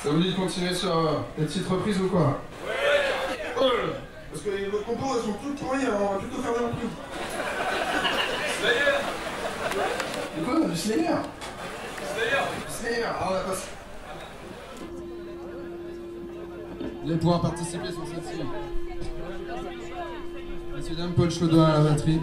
Ça vous dit de continuer sur les petites reprises ou quoi? Ouais. Parce que votre compos, elles sont toutes pourries, alors on va plutôt faire des reprises. Slayer. De quoi? Du Slayer? Slayer, ah on a pas... Vous allez pouvoir participer sur celle-ci. Messieurs, dames, Paul Chaudin à la batterie.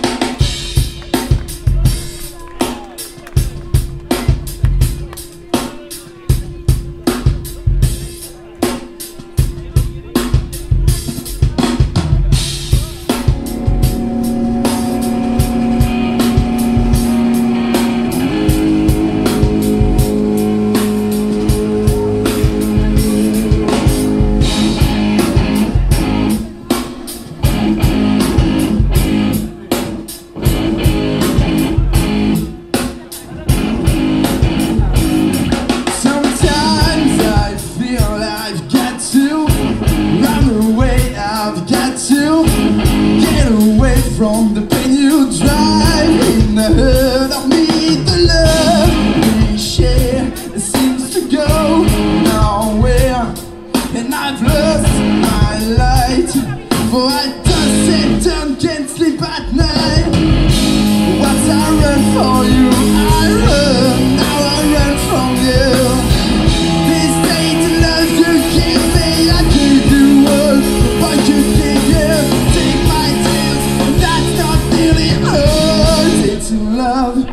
From the pain you drive in the hurt of me, the love we share seems to go nowhere, and I've lost my light, for I just sit down, can't sleep at night. Once I run for you, I run, now I run from you. This tainted love you give me, I give you all, but you give you. Take my tears, that's not really all. Tainted love,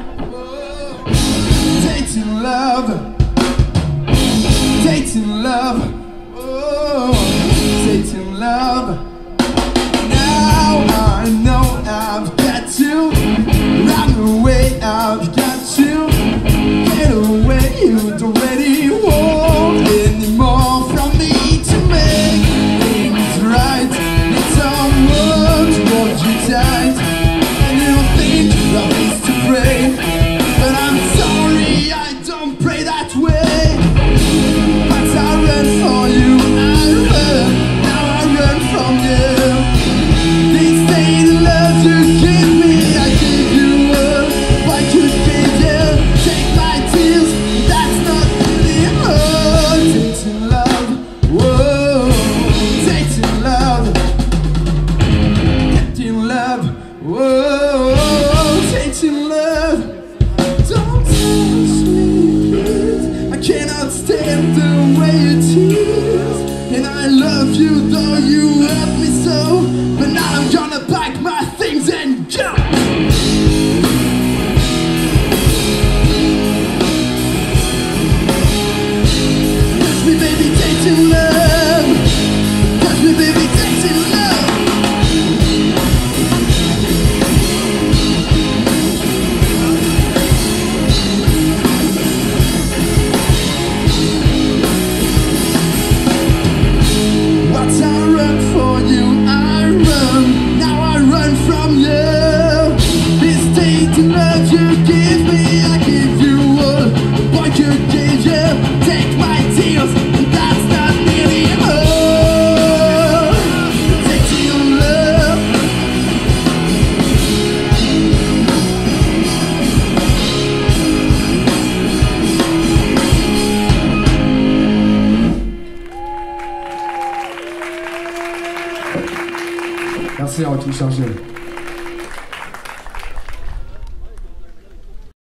tainted love, tainted love, oh, tainted love. Now I know I've got to run away, I've got to get away. You don't really want anymore from me to make things right. Need someone to hold you tight, and you don't think love is to pray, but I'm sorry, I don't pray that way. But I run for you, I run, now I run from you. This tainted love you give me, I give you all, what you give you. Take my tears, that's not really all. Tainted love, whoa, tainted love, tainted love, whoa, tainted love. Don't touch me, please, I cannot stand the way you tease, and I love you though you hurt me so, but now I'm gonna pack my things and go. Touch me baby, tainted love, touch me baby, tainted love. Once I run for you, I run, now I run from you. This tainted love you give me, I give you all, what you give you. Take my tears, and that's not nearly all. Tainted love. Merci Rok'in Chargé.